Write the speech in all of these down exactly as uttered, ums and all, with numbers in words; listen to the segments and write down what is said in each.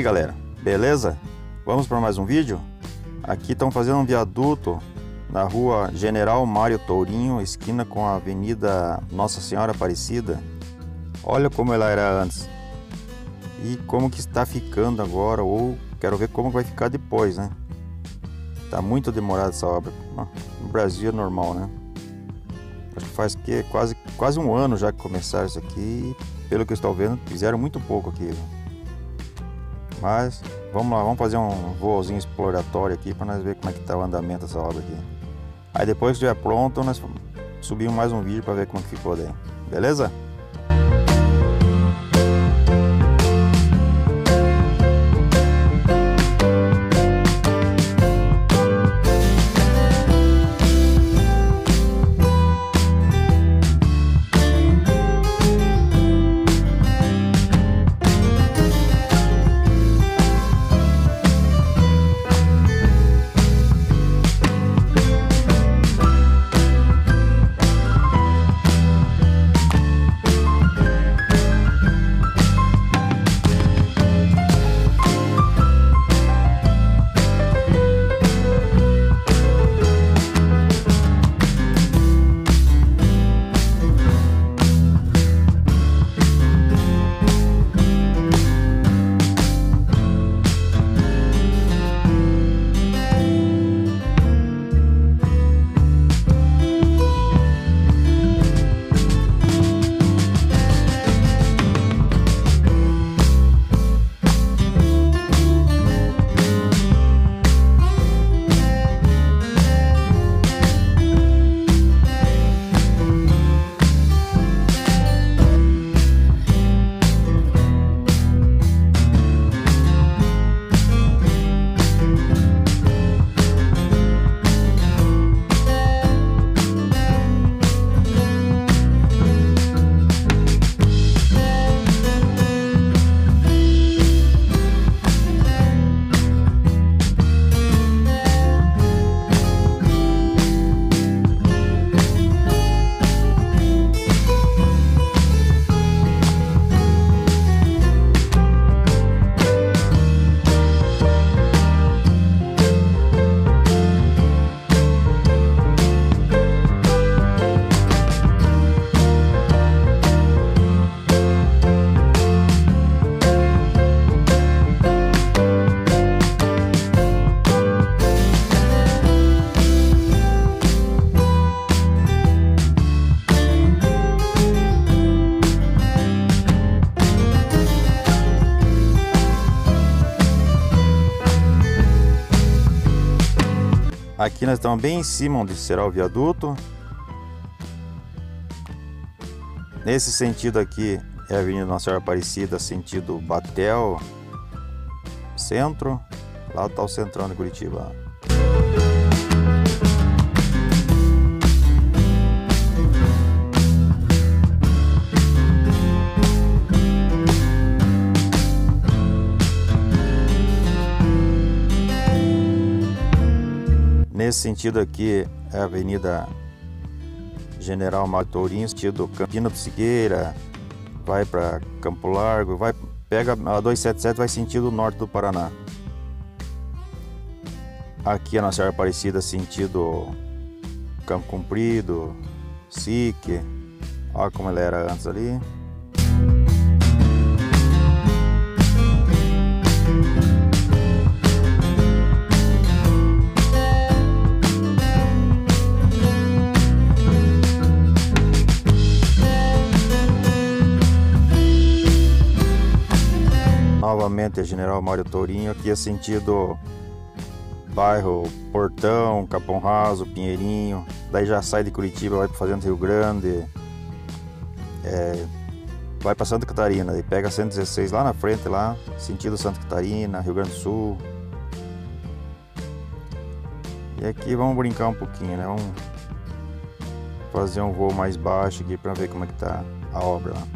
aí galera, beleza? Vamos para mais um vídeo? Aqui estão fazendo um viaduto na rua General Mário Tourinho, esquina com a Avenida Nossa Senhora Aparecida. Olha como ela era antes e como que está ficando agora, ou quero ver como vai ficar depois, né? Tá muito demorada essa obra. No Brasil é normal, né? Acho que faz que quase quase um ano já que começaram isso aqui. Pelo que eu estou vendo, fizeram muito pouco aqui. Mas vamos lá, vamos fazer um voozinho exploratório aqui para nós ver como é que tá o andamento dessa obra aqui. Aí depois que estiver pronto, nós subimos mais um vídeo para ver como que ficou daí. Beleza? Aqui nós estamos bem em cima onde será o viaduto. Nesse sentido aqui é a Avenida Nossa Senhora Aparecida, sentido Batel, centro. Lá está o centrão de Curitiba. Nesse sentido aqui é a Avenida General Mário Tourinho, sentido Campina do Siqueira, vai para Campo Largo, vai, pega a duzentos e setenta e sete, vai sentido norte do Paraná. Aqui a Nossa Senhora Aparecida, sentido Campo Comprido, Sique. Olha como ela era antes ali. Novamente a General Mário Tourinho, aqui é sentido bairro Portão, Capão Raso, Pinheirinho. Daí já sai de Curitiba, vai para Fazenda Rio Grande, é, vai para Santa Catarina, e pega cento e dezesseis lá na frente, lá sentido Santa Catarina, Rio Grande do Sul. E aqui vamos brincar um pouquinho, né? Vamos fazer um voo mais baixo aqui para ver como é que tá a obra lá.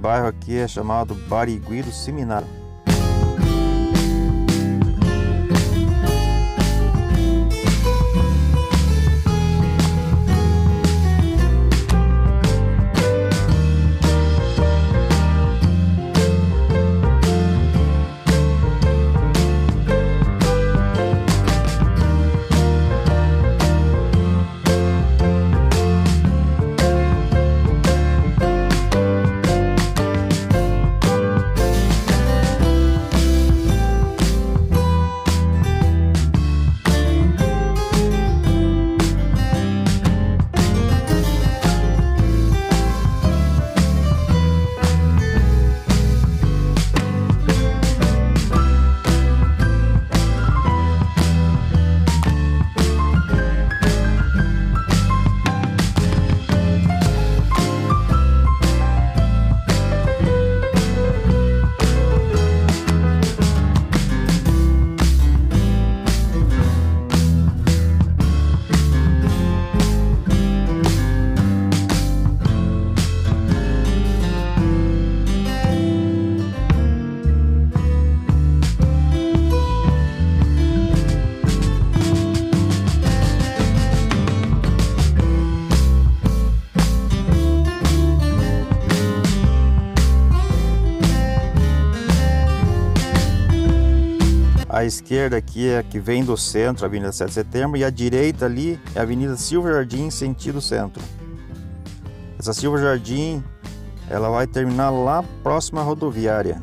bairro aqui é chamado Barigui do Seminário. A esquerda aqui é a que vem do centro, a Avenida sete de Setembro, e a direita ali é a Avenida Silva Jardim, sentido centro. Essa Silva Jardim, ela vai terminar lá próxima à rodoviária.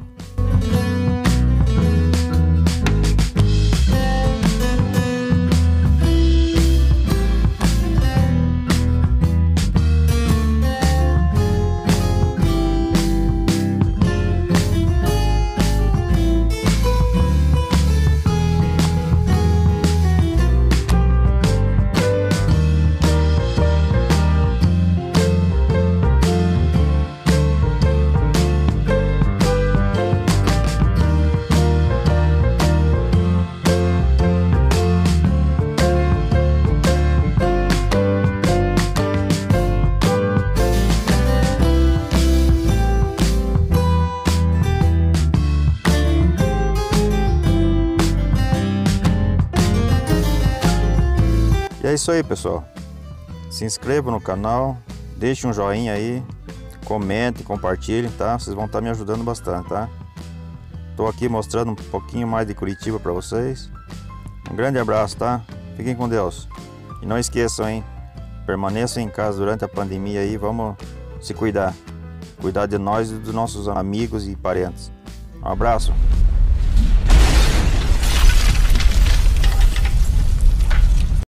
E é isso aí, pessoal. Se inscreva no canal, deixe um joinha aí, comente, compartilhem, tá? Vocês vão estar me ajudando bastante, tá? Tô aqui mostrando um pouquinho mais de Curitiba para vocês. Um grande abraço, tá? Fiquem com Deus. E não esqueçam, hein? Permaneçam em casa durante a pandemia aí, vamos se cuidar. Cuidar de nós e dos nossos amigos e parentes. Um abraço.